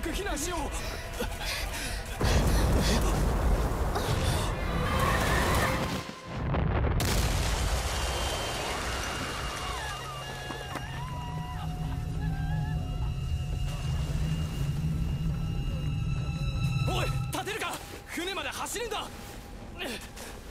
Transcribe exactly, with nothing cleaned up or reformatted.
く避難しよう。おい、立てるか。船まで走るんだ。